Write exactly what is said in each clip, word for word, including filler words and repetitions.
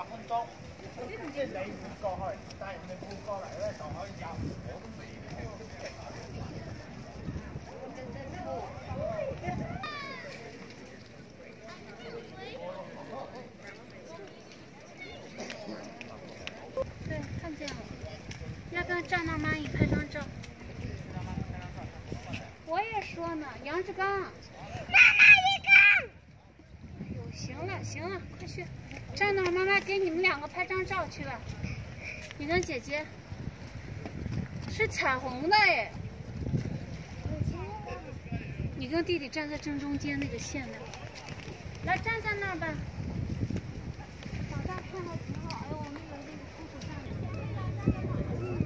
八分鐘，即係你會過去，但係人哋會過嚟咧就可以入。 对，看见了。要不要站到蚂蚁拍张照？我也说呢，杨志刚。妈妈一个。哎呦，行了行了，快去，站那儿，妈妈给你们两个拍张照去吧。你跟姐姐。是彩虹的哎。你跟弟弟站在正中间那个线那儿。来，站在那儿吧。早上看到挺好，哎呦，那个那个叔叔上面。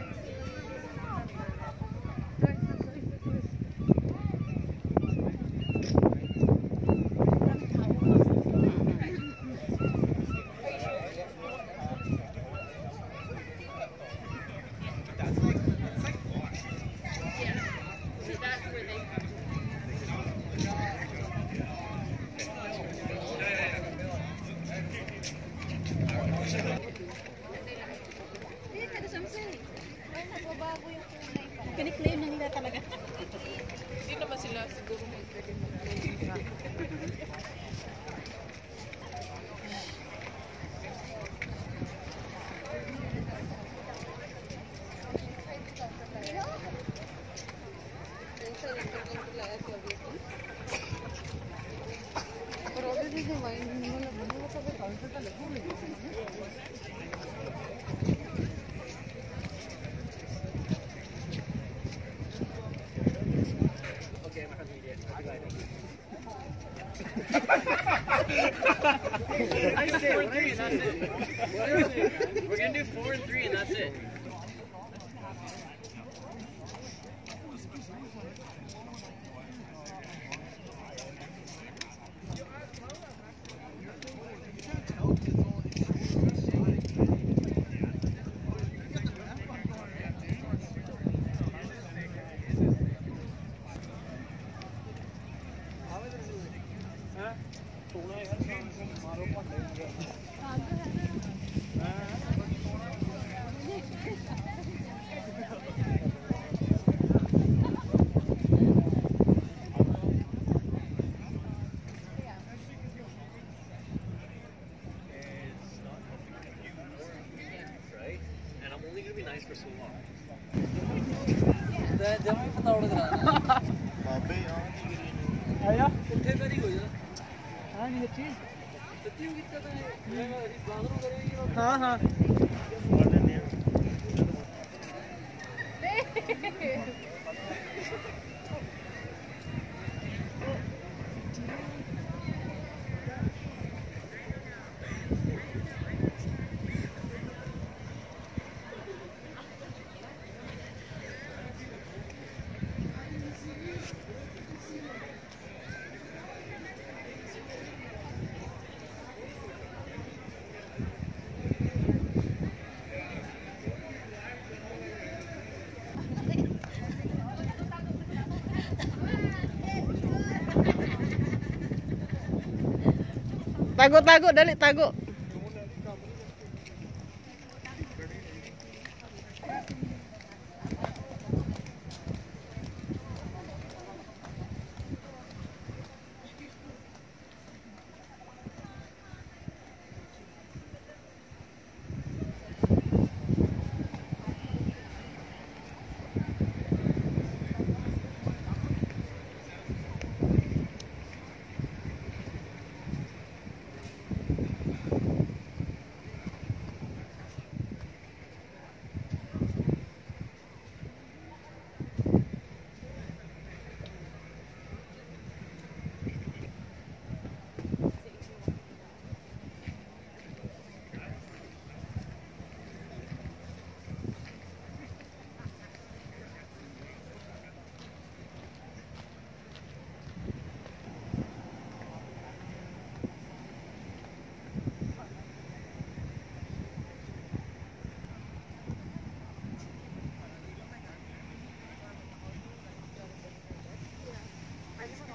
Kini-claim na nila talaga. Hindi naman sila siguro may pwede mag-claim. Pero obviously se va a ir, no le vamos a saber, a veces le pone. I said four and three and that's it. We're gonna do four and three and that's it. For so long. जब भी पता उड़ रहा है बाबे यार आया कितने बड़ी हो जा हां ये चीज सच्ची कितना है ये बांगरू करेंगे हां हां Tago-tago, dali tago.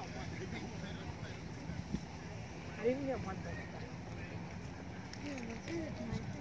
I didn't get one thing. Where is it, man?